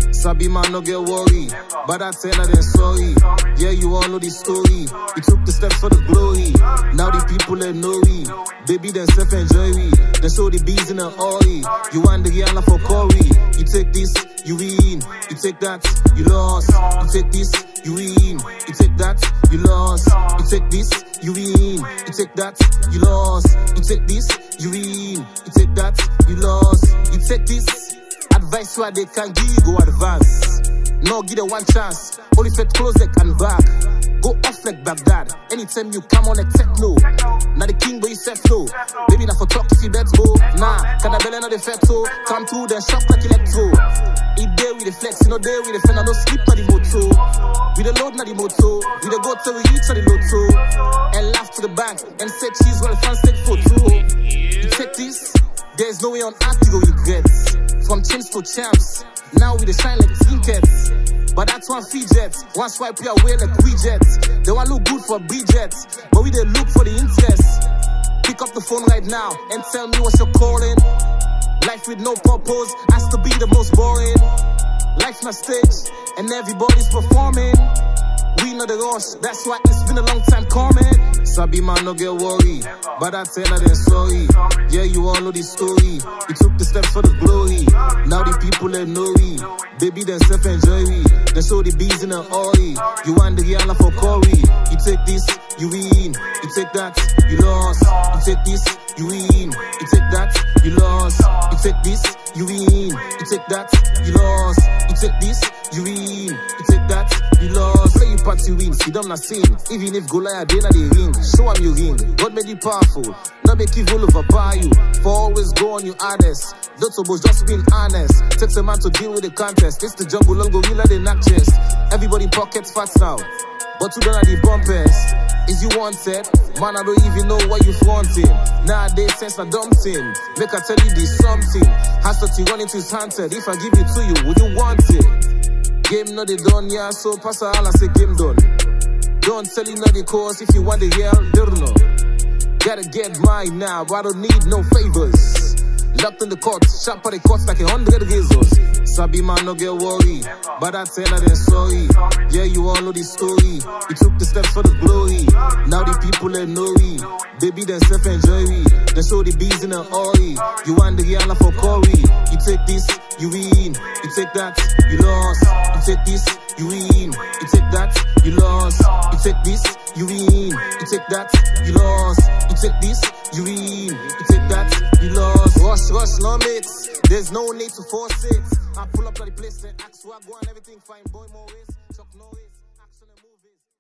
Sabi Man, no get worried, but I tell her then sorry. Yeah, you all know the story. We took the steps for the glory. Now the people they know we. Baby, then self-enjoy we. They show the bees in the oil. You want the Rihanna for Corey. You take this, you win. You take that, you lost. You take this, you win. You take that, you lost. You take this, you win. You take that, you lost. You take this, you win. You take that, you lost. You take this. Advice where they can give you, go advance. No, give them one chance. Only fit close they can back. Go off like Baghdad. Anytime you come on like techno. Now the king but you set flow. Baby now for talk if you bet go. Nah, Kanda Belleh no the feto. Come through then shock like electro. Eat there with the flex, you know there with the friend. I no sleep na the moto. We the load na the moto. We the go till we reach na the loto. And laugh to the bank and say cheese while the fans take photo. You take this, there's no way on earth to go regret. From chimps to champs, now we the shine like trinkets. But that's one fidget, one swipe we away like widgets. They want look good for Bridget, but we they look for the interest. Pick up the phone right now and tell me what you're calling. Life with no purpose has to be the most boring. Life's not stage and everybody's performing. We know the rush, that's why it's been a long time coming. Sabi Man, no get worried, but I tell her then sorry. Yeah, you all know the story. We took the steps for the glory. Now the people they know we. Baby, then self-enjoy we. They show the bees in the oil. You want the Rihanna for Corey. You take this, you win. You take that, you lost. You take this, you win. You take that, you lost. You take this, you win. You take that, you lost. You take this, you win. You take that, you lost. Play you party win, see them not sing. Even if Goliath they not the ring, show them you ring. God made you powerful, not make evil overpower you. For always go on your hardest. Don't suppose just being honest. Takes a man to deal with the contest. It's the jungle, long gorilla, they knock chest. Everybody pockets fat now, but you don't have the bumpers. Is you wanted? Man, I don't even know what you fronting. Nowadays, sense not dumping. Make I tell you this something. Has to run into his hunted. If I give it to you, would you want it? Game not the done, yeah, so pass a all I say game done. Don't tell you not the course if you want the real, don't know. Gotta get mine now, but I don't need no favors. Locked in the court, shot for the courts like 100 razors. Sabi Man, no get worried, but I tell her then sorry. Yeah, you all know the story. We took the steps for the glory. Now the people they know we. Baby, then self-enjoy we. They show the bees in the oil. You want the Rihanna for Corey. You take this, you win. You take that, you lost. You take this, you win. You take that, you lost. You take this, you win. You take that, you lost. You take this, you win. You take that, you lost. Rush, no mix. There's no need to force it. I pull up to the place and ask where I go and everything fine. Boy, more ways. Chuck no ways. Action and movies.